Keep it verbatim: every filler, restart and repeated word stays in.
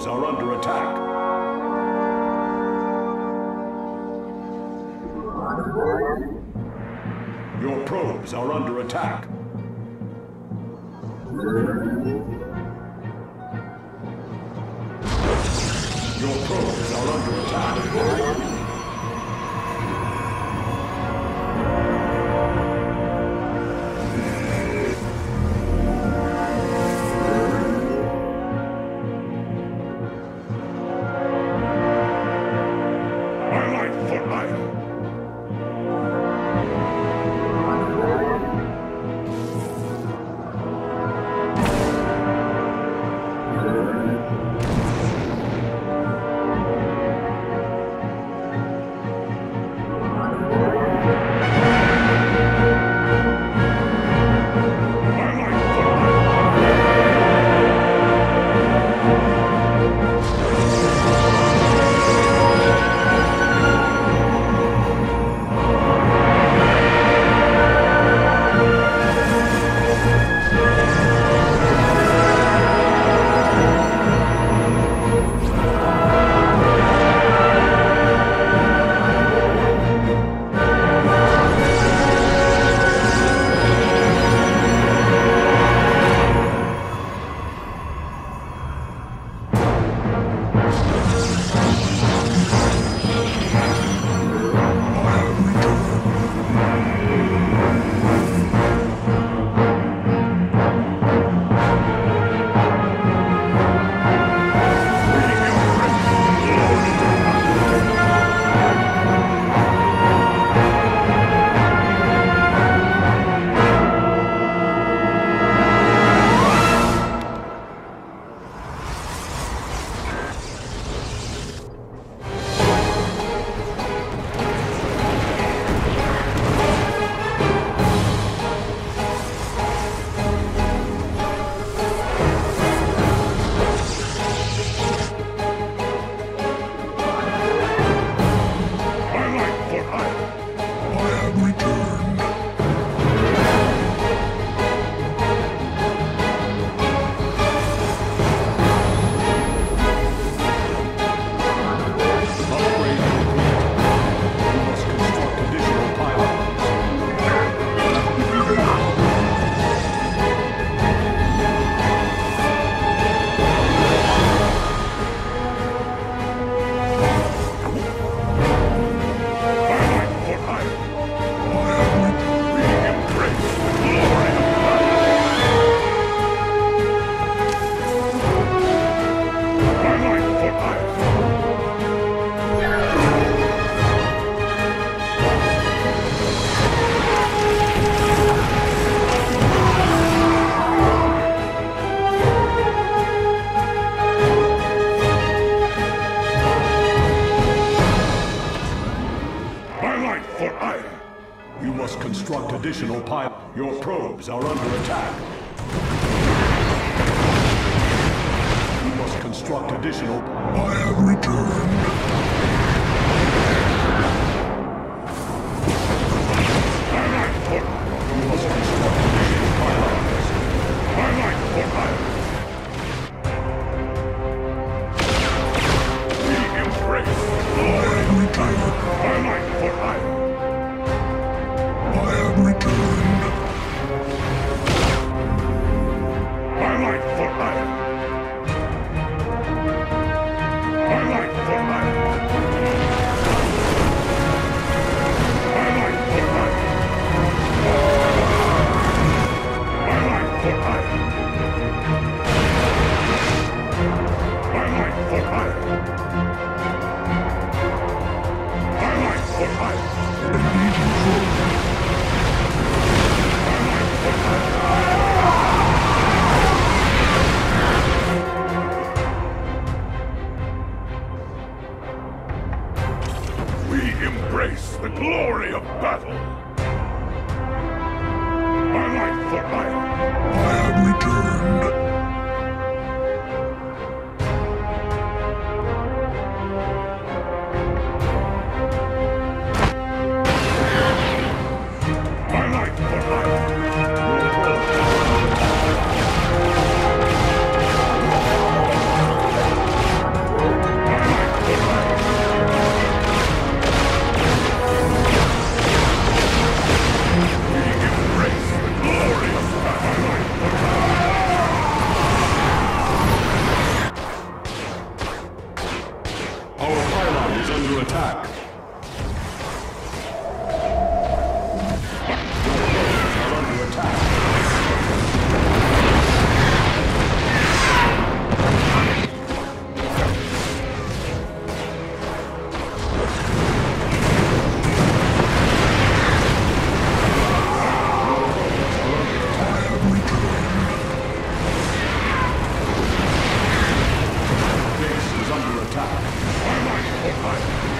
probes are under attack. Your probes are under attack. Your probes are under attack. Additional pipe. Your probes are under attack. You must construct additional. I have returned. You must construct additional pylons. I like for iron. We embrace. I have returned. I like for iron. Returned. I like for iron. I like for iron. I like for iron. I like for iron. I like for iron. I like for iron. We embrace the glory of battle. I like for iron. I have returned. like for hire.